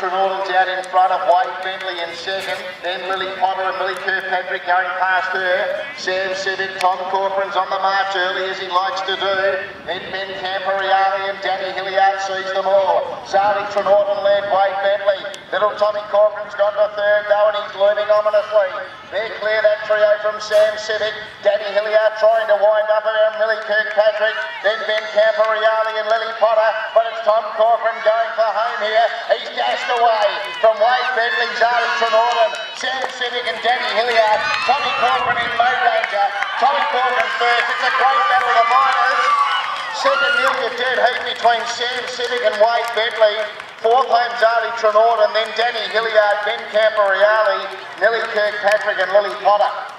Trenorden's out in front of Wade Bentley in second. Then Lily Potter and Millie Kirkpatrick going past her. Sam Civic, Tom Corcoran's on the march early as he likes to do. Then Ben Campariali and Danny Hilliard sees them all. Zali Trenorden led Wade Bentley. Little Tommy Corcoran's gone to third though and he's looming ominously. They're clear that trio from Sam Civic. Danny Hilliard trying to wind up around Millie Kirkpatrick. Then Ben Campariali and Lily Potter. But it's Tom Corcoran going for home here. He's dashed away from Wade Bentley, Zali Trenorden, Sam Civic and Danny Hilliard. Tommy Corcoran in no danger. Tommy Corcoran first. It's a great battle of the minors. Second nearly a dead heat between Sam Civic and Wade Bentley. Fourth home Zali Trenorden, then Danny Hilliard, Ben Campariali, Millie Kirkpatrick and Lily Potter.